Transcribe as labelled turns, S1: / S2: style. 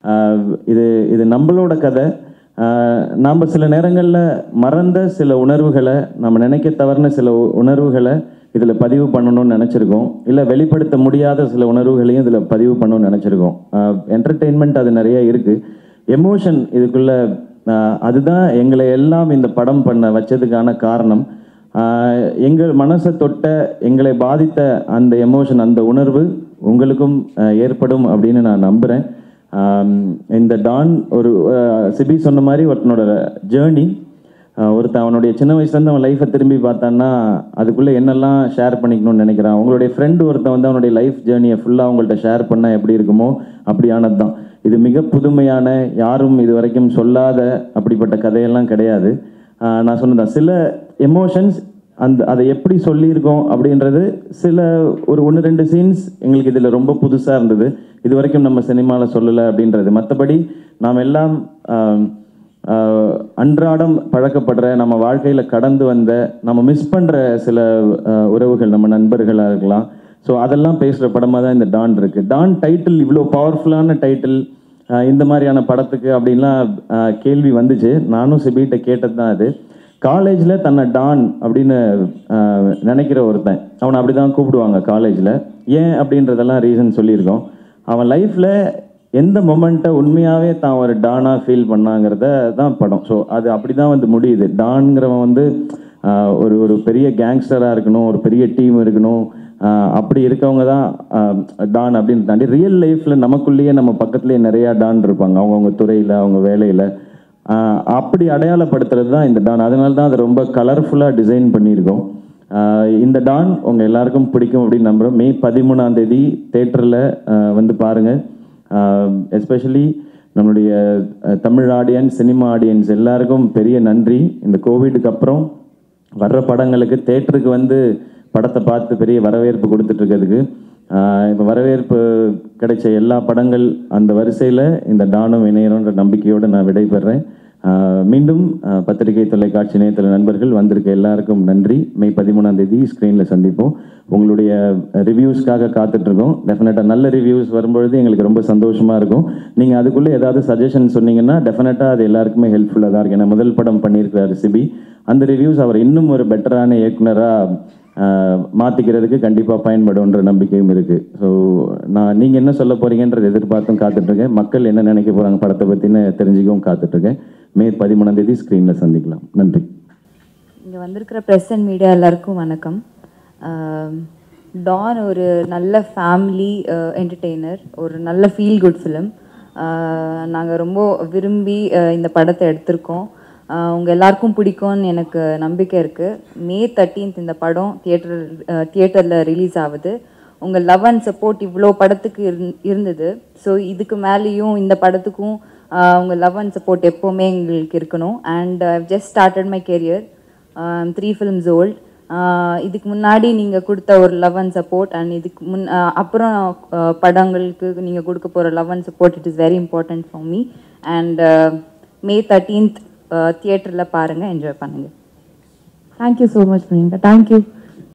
S1: இது நம்மளோட கதை. நாம் சில நேரங்களில் மறந்த சில உணர்வுகளை, நம்ம நினைக்க தவறுன சில உணர்வுகளை இதில் பதிவு பண்ணணும்னு நினச்சிருக்கோம். இல்லை வெளிப்படுத்த முடியாத சில உணர்வுகளையும் இதில் பதிவு பண்ணணும்னு நினச்சிருக்கோம். என்டர்டெயின்மெண்ட் அது நிறைய இருக்குது. எமோஷன் இதுக்குள்ளே அதுதான் எங்களை எல்லாம் இந்த படம் பண்ண வச்சதுக்கான காரணம். எங்கள் மனசை தொட்ட, எங்களை பாதித்த அந்த எமோஷன், அந்த உணர்வு உங்களுக்கும் ஏற்படும் அப்படின்னு நான் நம்புகிறேன். இந்த டான் ஒரு சிபி சொன்ன மாதிரி ஒருத்தனோட ஜேர்னி, ஒருத்தன் அவனுடைய சின்ன வயசுலேருந்து அவன் லைஃப்பை திரும்பி பார்த்தான்னா அதுக்குள்ளே என்னெல்லாம் ஷேர் பண்ணிக்கணும்னு நினைக்கிறான். அவங்களுடைய ஃப்ரெண்டு ஒருத்தன் வந்து அவனுடைய லைஃப் ஜேர்னியை ஃபுல்லாக அவங்கள்ட்ட ஷேர் பண்ணால் எப்படி இருக்குமோ அப்படியானது தான் இது. மிக புதுமையான, யாரும் இது வரைக்கும் சொல்லாத அப்படிப்பட்ட கதையெல்லாம் கிடையாது. நான் சொன்னதான் சில எமோஷன்ஸ் அதை எப்படி சொல்லியிருக்கோம் அப்படின்றது சில ஒரு 1-2 சீன்ஸ் எங்களுக்கு இதில் ரொம்ப புதுசாக இருந்தது. இது வரைக்கும் நம்ம சினிமாவில் சொல்லலை அப்படின்றது. மற்றபடி நாம் எல்லாம் அன்றாடம் பழக்கப்படுற, நம்ம வாழ்க்கையில் கடந்து வந்த, நம்ம மிஸ் பண்ணுற சில உறவுகள், நம்ம நண்பர்களாக இருக்கலாம். ஸோ அதெல்லாம் பேசுகிற படமாக தான் இந்த டான் இருக்குது. டான் டைட்டில் இவ்வளோ பவர்ஃபுல்லான டைட்டில் இந்த மாதிரியான படத்துக்கு அப்படின்லாம் கேள்வி வந்துச்சு. நானும் சிபிகிட்ட கேட்டது தான் அது. காலேஜில் தன்னை டான் அப்படின்னு நினைக்கிற ஒருத்தன், அவனை அப்படி தான் கூப்பிடுவாங்க காலேஜில். ஏன் அப்படின்றதெல்லாம் ரீசன் சொல்லியிருக்கோம். அவன் லைஃப்பில் எந்த மொமெண்ட்டை உண்மையாகவே தான் ஒரு டானாக ஃபீல் பண்ணாங்கிறத தான் படம். ஸோ அது அப்படி தான் வந்து முடியுது. டான்ங்கிறவன் வந்து ஒரு பெரிய கேங்ஸ்டராக இருக்கணும், ஒரு பெரிய டீம் இருக்கணும், அப்படி இருக்கவங்க தான் டான் அப்படின்னு தாண்டி ரியல் லைஃப்பில் நமக்குள்ளேயே நம்ம பக்கத்துலேயே நிறையா டான் இருப்பாங்க, அவங்கவுங்க துறையில், அவங்க வேலையில். அப்படி அடையாளப்படுத்துறது தான் இந்த டான். அதனால தான் அதை ரொம்ப கலர்ஃபுல்லாக டிசைன் பண்ணியிருக்கோம். இந்த டான் உங்கள் எல்லாருக்கும் பிடிக்கும் அப்படின்னு நம்புகிறோம். மே 13ஆம் தேதி தேட்டரில் வந்து பாருங்கள். எஸ்பெஷலி நம்மளுடைய தமிழ் ஆடியன்ஸ், சினிமா ஆடியன்ஸ் எல்லாருக்கும் பெரிய நன்றி. இந்த கோவிடுக்கு அப்புறம் வர்ற படங்களுக்கு தேட்டருக்கு வந்து படத்தை பார்த்து பெரிய வரவேற்பு கொடுத்துட்ருக்கிறதுக்கு, இப்போ வரவேற்பு கிடைச்ச எல்லா படங்கள் அந்த வரிசையில் இந்த டானும் இணையணுன்ற நம்பிக்கையோடு நான் விடைபெறேன். மீண்டும் பத்திரிகை, தொலைக்காட்சி, இணையதள நண்பர்கள் வந்திருக்க எல்லாருக்கும் நன்றி. மே 13ஆம் தேதி ஸ்க்ரீனில் சந்திப்போம். உங்களுடைய ரிவ்யூஸ்க்காக காத்துட்ருக்கோம். டெஃபினட்டாக நல்ல ரிவ்யூஸ் வரும்பொழுது எங்களுக்கு ரொம்ப சந்தோஷமாக இருக்கும். நீங்கள் அதுக்குள்ளே ஏதாவது சஜஷன் சொன்னீங்கன்னா டெஃபினட்டாக அது எல்லாருக்குமே ஹெல்ப்ஃபுல்லாக தான் இருக்குது. ஏன்னா முதல் படம் பண்ணியிருக்கிறாரு சிபி. அந்த ரிவ்யூஸ் அவர் இன்னும் ஒரு பெட்டரான இயக்குனராக மாற்றிக்கிறதுக்கு கண்டிப்பாக பயன்படும்ன்ற நம்பிக்கையும் இருக்குது. ஸோ நீங்கள் என்ன சொல்ல போகிறீங்கன்றது எதிர்பார்த்தும் காத்துட்ருக்கேன். மக்கள் என்ன நினைக்க போகிறாங்க படத்தை பற்றின்னு தெரிஞ்சுக்கவும் காத்துட்ருக்கேன். மே 13ஆம் தேதி ஸ்க்ரீனில் சந்திக்கலாம். நன்றி.
S2: இங்கே வந்திருக்கிற ப்ரெஸ் அண்ட் மீடியா எல்லாருக்கும் வணக்கம். டான் ஒரு நல்ல ஃபேமிலி என்டர்டெய்னர், ஒரு நல்ல ஃபீல் குட் ஃபிலிம். நாங்கள் ரொம்ப விரும்பி இந்த படத்தை எடுத்திருக்கோம். உங்கள் எல்லாருக்கும் பிடிக்கும்னு எனக்கு நம்பிக்கை இருக்குது. மே 13 இந்த படம் தியேட்டரில் ரிலீஸ் ஆகுது. உங்கள் லவ் அண்ட் சப்போர்ட் இவ்வளோ படத்துக்கு இருந்தது. ஸோ இதுக்கு மேலேயும் இந்த படத்துக்கும் உங்கள் லவ் அண்ட் சப்போர்ட் எப்போவுமே எங்களுக்கு இருக்கணும். And I've just started my career. 3 films old. இதுக்கு முன்னாடி நீங்கள் கொடுத்த ஒரு லவ் அண்ட் சப்போர்ட் அண்ட் இதுக்கு அப்புறம் படங்களுக்கு நீங்கள் கொடுக்க போகிற love and support, it is very important for me. And May 13 தியேட்டரில் பாருங்கள், என்ஜாய் பண்ணுங்கள்.
S3: Thank you so much Priyanka. Thank you.